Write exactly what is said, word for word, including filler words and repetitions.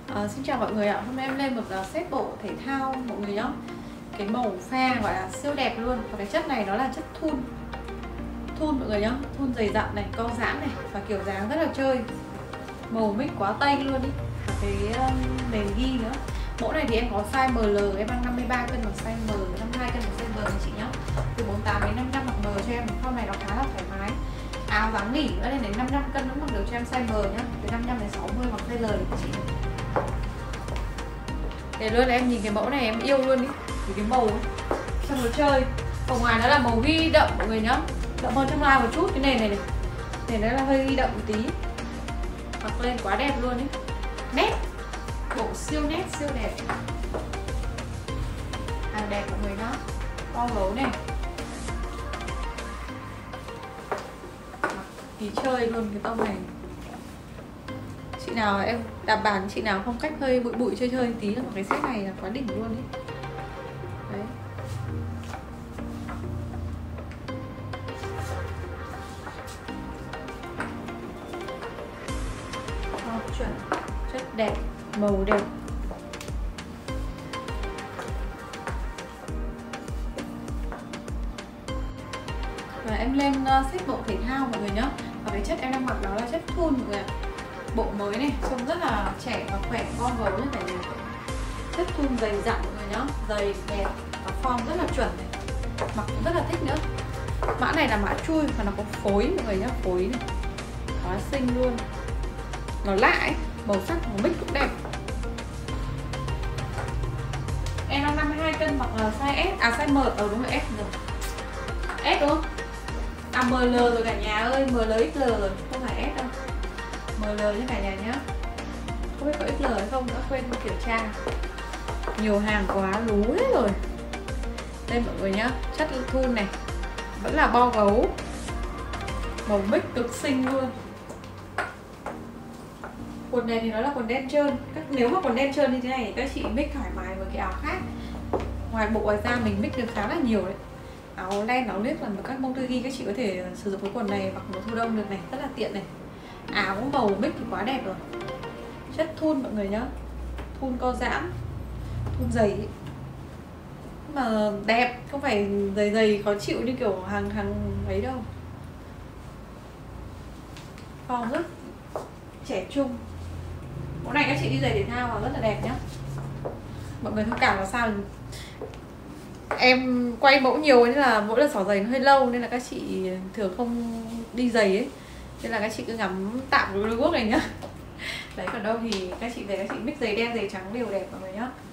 À, xin chào mọi người ạ. Hôm nay em lên một uh, set bộ thể thao mọi người nhé. Cái màu pha gọi là siêu đẹp luôn. Và cái chất này nó là chất thun thun mọi người nhé. Thun dày dặn này, co giãn này, và kiểu dáng rất là chơi. Màu mix quá tây luôn ý. Và cái um, nền ghi nữa. Mẫu này thì em có size em lờ, em đang năm mươi ba cân bằng size M, năm mươi hai cân bằng size M này chị nhá. Từ bốn mươi tám đến năm mươi lăm mặc M cho em. Form này nó khá là thoải mái. Áo dáng nỉ nữa lên đến năm mươi lăm cân cũng mặc được cho em size M nhá. Từ năm mươi lăm đến sáu mươi mặc size L thì chị. Để luôn là em nhìn cái mẫu này em yêu luôn ý. Vì cái màu ấy, xong nó chơi. Ở ngoài nó là màu ghi đậm mọi người nhá. Đậm hơn trong live một chút. Cái nền này này, nền đấy là hơi ghi đậm một tí. Mặc lên quá đẹp luôn ý. Nét, bộ siêu nét, siêu đẹp. Hàng đẹp mọi người nhá. Co gấu này, mặc kỳ chơi luôn cái tông này. Chị nào em đảm bảo chị nào phong cách hơi bụi bụi chơi chơi tí là một cái set này là quá đỉnh luôn ý. Đấy. Oh, chuẩn, chất đẹp, màu đẹp. Và em lên uh, set bộ thể thao mọi người nhá. Và cái chất em đang mặc đó là chất thun mọi người ạ. Bộ mới này, trông rất là trẻ và khỏe, con gấu như này này. Chất thun dày dặn mọi người nhá, dày đẹp và form rất là chuẩn này. Mặc cũng rất là thích nữa. Mã này là mã chui và nó có phối mọi người nhá, phối này. Quá xinh luôn. Nó lạ ấy, màu sắc màu mix cũng đẹp. Em đang năm mươi hai cân mặc size S, à size M, ờ đúng rồi S rồi. S đúng không? À em lờ rồi cả nhà ơi, em lờ ích lờ rồi, không phải S đâu. em lờ cho cả nhà nhá. Không biết có ích lờ hay không nữa, quên kiểm tra. Nhiều hàng quá lú hết rồi. Đây mọi người nhá, chất thun này vẫn là bo gấu. Màu mix cực xinh luôn. Quần này thì nó là quần đen trơn. Các nếu mà quần đen trơn như thế này thì các chị mix thoải mái với cái áo khác. Ngoài bộ ngoài ra mình mix được khá là nhiều đấy. Áo len, áo lết là một các mông tư ghi các chị có thể sử dụng cái quần này mặc mùa thu đông được này, rất là tiện này. Áo màu mix thì quá đẹp rồi. Chất thun mọi người nhá, thun co giãn, thun dày ấy. Mà đẹp, không phải dày dày khó chịu như kiểu hàng hàng ấy đâu. Form rất trẻ trung. Mẫu này các chị đi giày thể thao và rất là đẹp nhá. Mọi người thông cảm là sao em quay mẫu nhiều nên là mỗi lần xỏ giày nó hơi lâu nên là các chị thường không đi giày ấy, nên là các chị cứ ngắm tạm cái đôi guốc này nhá. Đấy, còn đâu thì các chị về các chị mix giày đen giày trắng đều đẹp mọi người nhá.